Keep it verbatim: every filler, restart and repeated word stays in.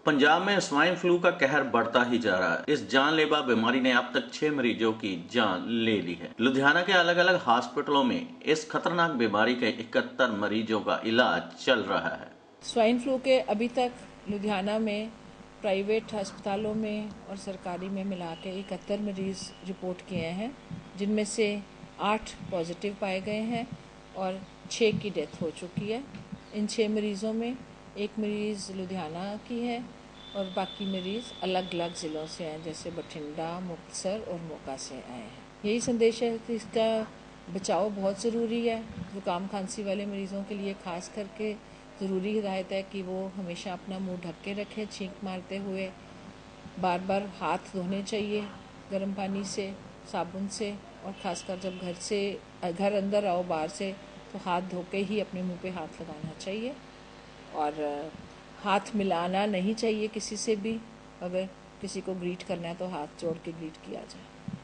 पंजाब में swine flu का कहर बढ़ता ही जा रहा है। इस जानलेवा बीमारी ने अब तक छह मरीजों की जान ले ली है। लुधियाना के अलग अलग हॉस्पिटलों में इस खतरनाक बीमारी के इकहत्तर मरीजों का इलाज चल रहा है। स्वाइन फ्लू के अभी तक लुधियाना में प्राइवेट अस्पतालों में और सरकारी में मिला के इकहत्तर मरीज रिपोर्ट किए हैं, जिनमें से आठ पॉजिटिव पाए गए हैं और छः की डेथ हो चुकी है। इन छः मरीज़ों में एक मरीज़ लुधियाना की है और बाकी मरीज़ अलग अलग ज़िलों से हैं, जैसे बठिंडा, मुक्तसर और मोगा से आए हैं। यही संदेश है कि इसका बचाव बहुत ज़रूरी है। ज़ुकाम खांसी वाले मरीज़ों के लिए ख़ास करके ज़रूरी हिदायत है कि वो हमेशा अपना मुंह ढक के रखें, छींक मारते हुए। बार बार हाथ धोने चाहिए गर्म पानी से, साबुन से, और ख़ासकर जब घर से घर अंदर आओ बाहर से तो हाथ धो के ही अपने मुंह पे हाथ लगाना चाहिए। और हाथ मिलाना नहीं चाहिए किसी से भी। अगर किसी को ग्रीट करना है तो हाथ जोड़ के ग्रीट किया जाए।